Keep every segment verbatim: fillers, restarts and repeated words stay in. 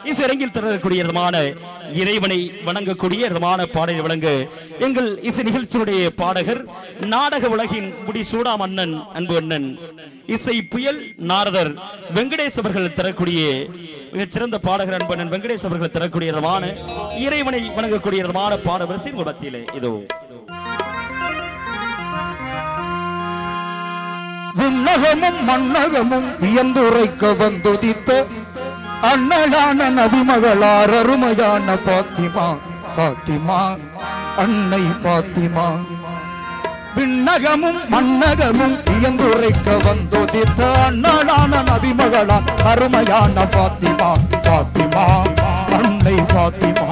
இசையரங்கில் தரக்கூடிய விதமான இறைவனை வணங்கக்கூடிய விதமான பாடலை வழங்க எங்கள் இசை நிகழ்ச்சியுடைய பாடகர் நாடக உலகின் முடி சூடா மன்னன் அன்பு அண்ணன் இசை புயல் நாரதர் வெங்கடேஷ் அவர்கள் தரக்கூடிய மிகச்சிறந்த பாடகர் அன்பு அண்ணன் வெங்கடேஷ் அவர்கள் தரக்கூடிய விதமான இறைவனை வணங்கக்கூடிய விதமான பாடவரிசை மத்தியிலே இதோ விண்ணகமும் மண்ணகமும் வியந்துரைக்க வந்துதித்த அண்ணலான நபிமகளார் அருமையான பாத்திமா பாத்திமா அன்னை பாத்திமா விண்ணகமும் மண்ணகமும் வியந்துரைக்க வந்துதித்த அண்ணலான நபிமகளார் அருமையான பாத்திமா பாத்திமா அன்னை பாத்திமா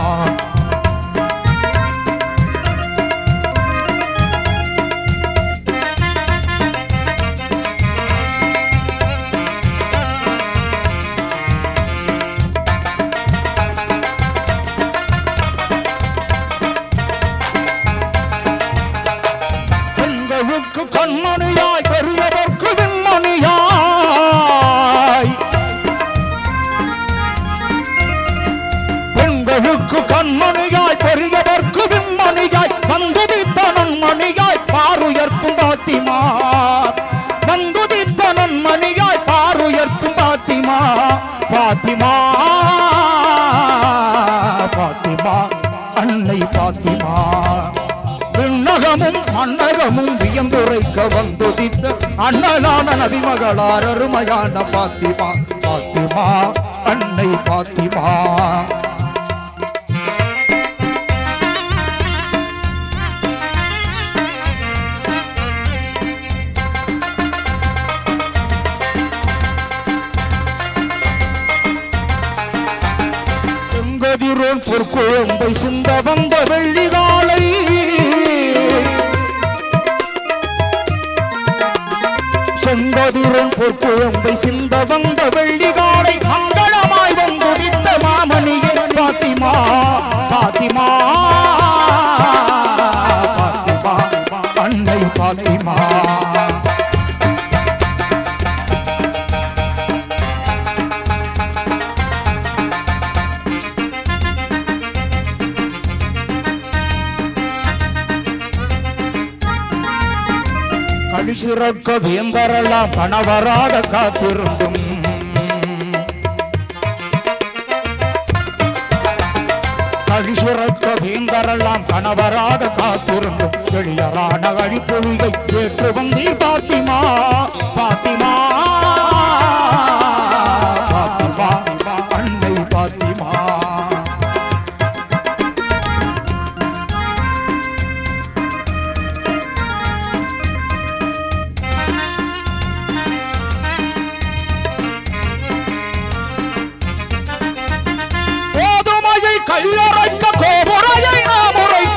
கண்மணியாய் பெரியவர்க்கு விண்மணியாய் பெண்களுக்கு கண்மணியாய் பெரியவர்க்கு விண்மணியாய் வந்துதித்த நன்மணியாய் பாருயர்த்தும் பாத்திமா வந்துதித்த நன்மணியாய் பாருயர்த்தும் பாத்திமா பாத்திமா பாத்திமா அன்னை பாத்திமா விண்ணகமும் மண்ணகமும் வியந்துரைக்க வந்துதித்த அண்ணலான நபிமகளார் அருமையான பாத்திமா பாத்திமா அன்னை பாத்திமா செங்கதிரோன் பொற்குழம்பை சிந்த வந்த வெள்ளிகாலை செங்கதிரோன் பொற்குழம்பை சிந்த வந்த வெள்ளிகாலை மங்களமாய் வந்துதித்த மாமணியே பாத்திமா பாத்திமா பாத்திமா அன்னை பாத்திமா கழிசிறக்க வேந்தரெல்லாம் கணவராக காத்திருந்தும் கழிசிறக்க வேந்தரெல்லாம் கணவராக காத்திருந்தும் எளியரான அழிப்பொழியை ஏற்று வந்தீர் பாத்திமா பாத்திமா பாத்திமா அன்னை பாத்திமா கையறைக்க கோபுரையை நாம் உரைக்க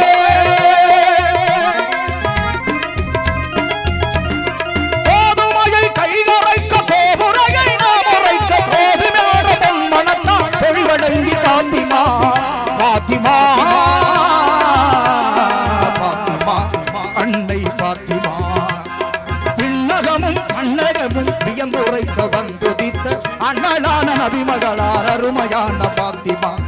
கோதுமையை கையறைக்க கோபுரையை நாம் உரைக்க கோதுமையோட மனத்தா பொழிவடங்கி பாத்திமா பாத்திமா பாத்திமா அன்னை பாத்திமா விண்ணகமும் மண்ணகமும் வியந்துரைக்க வந்துதித்த அண்ணலான நபிமகளார் அருமையான பாத்திமா